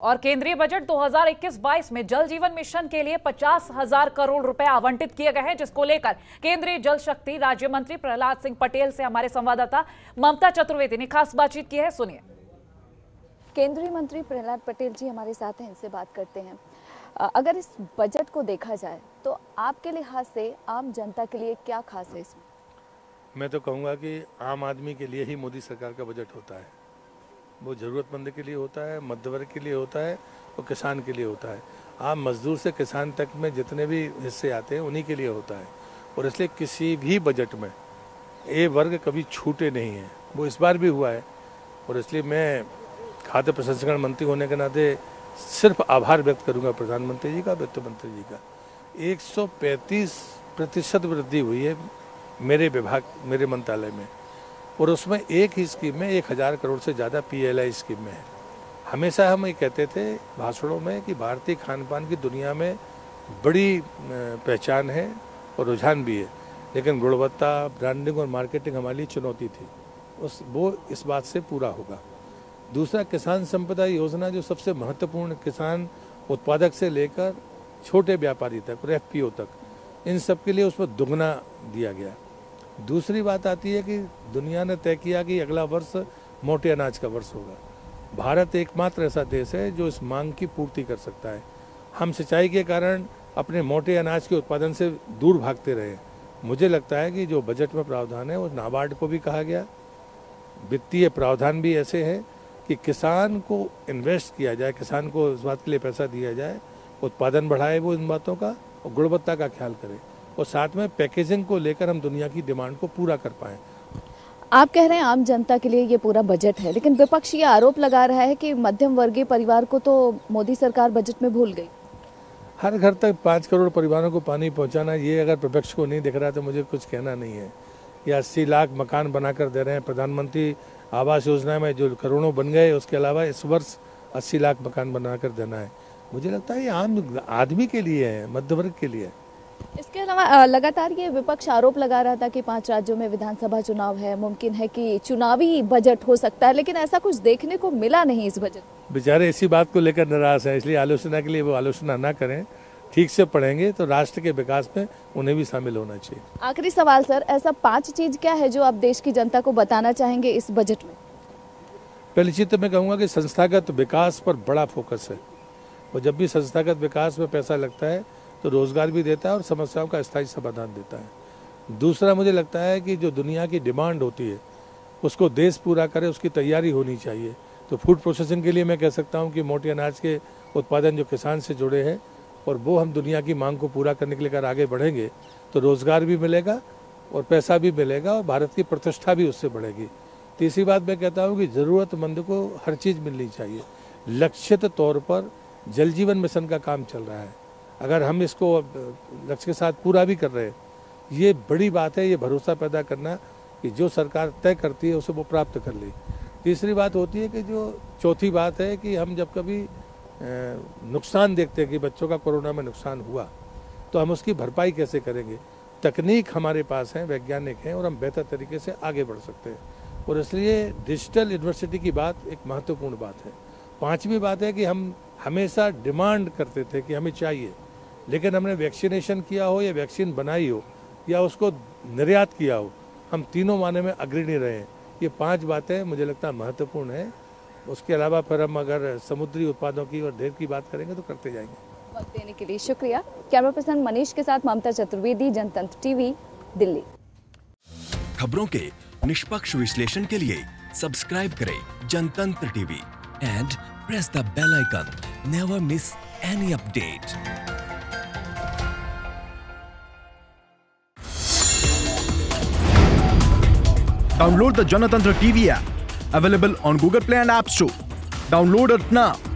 और केंद्रीय बजट 2021-22 में जल जीवन मिशन के लिए 50,000 करोड़ रुपए आवंटित किए गए हैं, जिसको लेकर केंद्रीय जल शक्ति राज्य मंत्री प्रहलाद सिंह पटेल से हमारे संवाददाता ममता चतुर्वेदी ने खास बातचीत की है। सुनिए। केंद्रीय मंत्री प्रहलाद पटेल जी हमारे साथ हैं, इनसे बात करते हैं। अगर इस बजट को देखा जाए तो आपके लिहाज से आम जनता के लिए क्या खास है इसमें? मैं तो कहूँगा कि आम आदमी के लिए ही मोदी सरकार का बजट होता है। वो ज़रूरतमंद के लिए होता है, मध्य वर्ग के लिए होता है और किसान के लिए होता है। आम मजदूर से किसान तक में जितने भी हिस्से आते हैं उन्हीं के लिए होता है। और इसलिए किसी भी बजट में ये वर्ग कभी छूटे नहीं हैं। वो इस बार भी हुआ है। और इसलिए मैं खाद्य प्रसंस्करण मंत्री होने के नाते सिर्फ आभार व्यक्त करूंगा प्रधानमंत्री जी का, वित्त मंत्री जी का। 135% वृद्धि हुई है मेरे विभाग, मेरे मंत्रालय में। और उसमें एक ही स्कीम में 1000 करोड़ से ज़्यादा PLI स्कीम में है। हमेशा हम ये कहते थे भाषणों में कि भारतीय खान पान की दुनिया में बड़ी पहचान है और रुझान भी है, लेकिन गुणवत्ता, ब्रांडिंग और मार्केटिंग हमारे लिए चुनौती थी। वो इस बात से पूरा होगा। दूसरा, किसान संपदा योजना जो सबसे महत्वपूर्ण, किसान उत्पादक से लेकर छोटे व्यापारी तक और FPO तक, इन सब के लिए उसमें दुगना दिया गया। दूसरी बात आती है कि दुनिया ने तय किया कि अगला वर्ष मोटे अनाज का वर्ष होगा। भारत एकमात्र ऐसा देश है जो इस मांग की पूर्ति कर सकता है। हम सिंचाई के कारण अपने मोटे अनाज के उत्पादन से दूर भागते रहे। मुझे लगता है कि जो बजट में प्रावधान है वो नाबार्ड को भी कहा गया। वित्तीय प्रावधान भी ऐसे है कि किसान को इन्वेस्ट किया जाए, किसान को इस बात के लिए पैसा दिया जाए, उत्पादन बढ़ाए वो इन बातों का, और गुणवत्ता का ख्याल करे, और साथ में पैकेजिंग को लेकर हम दुनिया की डिमांड को पूरा कर पाएं। आप कह रहे हैं आम जनता के लिए ये पूरा बजट है, लेकिन विपक्ष ये आरोप लगा रहा है कि मध्यम वर्गीय परिवार को तो मोदी सरकार बजट में भूल गई। हर घर तक 5 करोड़ परिवारों को पानी पहुंचाना, ये अगर विपक्ष को नहीं दिख रहा तो मुझे कुछ कहना नहीं है। या 80 लाख मकान बनाकर दे रहे हैं। प्रधानमंत्री आवास योजना में जो करोड़ों बन गए, उसके अलावा इस वर्ष 80 लाख मकान बनाकर देना है। मुझे लगता है ये आम आदमी के लिए है, मध्य वर्ग के लिए है। इसके अलावा लगातार ये विपक्ष आरोप लगा रहा था कि 5 राज्यों में विधानसभा चुनाव है, मुमकिन है कि चुनावी बजट हो सकता है, लेकिन ऐसा कुछ देखने को मिला नहीं इस बजट। बेचारे इसी बात को लेकर नाराज हैं, इसलिए आलोचना के लिए वो आलोचना ना करें। ठीक से पढ़ेंगे तो राष्ट्र के विकास में उन्हें भी शामिल होना चाहिए। आखिरी सवाल सर, ऐसा 5 चीज क्या है जो आप देश की जनता को बताना चाहेंगे इस बजट में? पहली चीज तो मैं कहूँगा कि संस्थागत विकास पर बड़ा फोकस है। और जब भी संस्थागत विकास में पैसा लगता है तो रोजगार भी देता है और समस्याओं का स्थायी समाधान देता है। दूसरा, मुझे लगता है कि जो दुनिया की डिमांड होती है उसको देश पूरा करे, उसकी तैयारी होनी चाहिए। तो फूड प्रोसेसिंग के लिए मैं कह सकता हूँ कि मोटे अनाज के उत्पादन जो किसान से जुड़े हैं, और वो हम दुनिया की मांग को पूरा करने के लिए अगर आगे बढ़ेंगे तो रोजगार भी मिलेगा और पैसा भी मिलेगा और भारत की प्रतिष्ठा भी उससे बढ़ेगी। तीसरी बात मैं कहता हूँ कि ज़रूरतमंद को हर चीज़ मिलनी चाहिए। लक्षित तौर पर जल जीवन मिशन का काम चल रहा है। अगर हम इसको लक्ष्य के साथ पूरा भी कर रहे हैं, ये बड़ी बात है। ये भरोसा पैदा करना कि जो सरकार तय करती है उसे वो प्राप्त कर ले। तीसरी बात होती है कि जो चौथी बात है कि हम जब कभी नुकसान देखते हैं कि बच्चों का कोरोना में नुकसान हुआ, तो हम उसकी भरपाई कैसे करेंगे। तकनीक हमारे पास है, वैज्ञानिक हैं, और हम बेहतर तरीके से आगे बढ़ सकते हैं। और इसलिए डिजिटल यूनिवर्सिटी की बात एक महत्वपूर्ण बात है। 5वीं बात है कि हम हमेशा डिमांड करते थे कि हमें चाहिए, लेकिन हमने वैक्सीनेशन किया हो या वैक्सीन बनाई हो या उसको निर्यात किया हो, हम तीनों माने में अग्रणी रहे हैं। ये 5 बातें मुझे लगता है महत्वपूर्ण है। उसके अलावा फिर हम अगर समुद्री उत्पादों की और ढेर की बात करेंगे तो करते जाएंगे। वक्त देने के लिए शुक्रिया। कैमरा पर्सन मनीष के साथ ममता चतुर्वेदी, जनतंत्र टीवी, दिल्ली। खबरों के निष्पक्ष विश्लेषण के लिए सब्सक्राइब करें Janatantra TV and press the bell icon. Never miss any update. Download the Janatantra TV app, available on Google Play and App Store. Download it now.